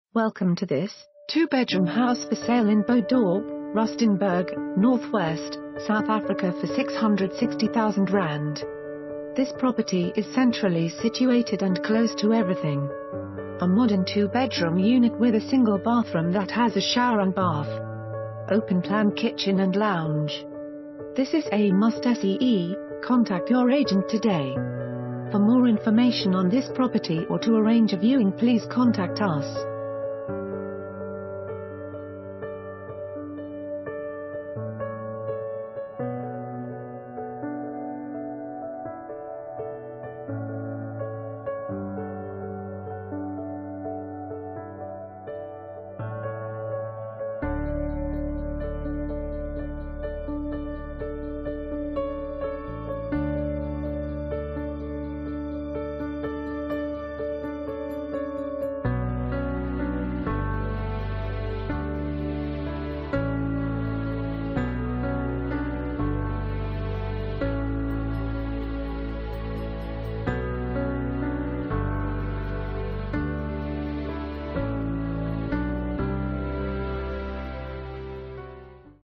Welcome to this 2-bedroom house for sale in Dorp, Rustenburg, Northwest, South Africa for R660,000. This property is centrally situated and close to everything. A modern 2-bedroom unit with a single bathroom that has a shower and bath. Open plan kitchen and lounge. This is a must-see. Contact your agent today. For more information on this property or to arrange a viewing, please contact us.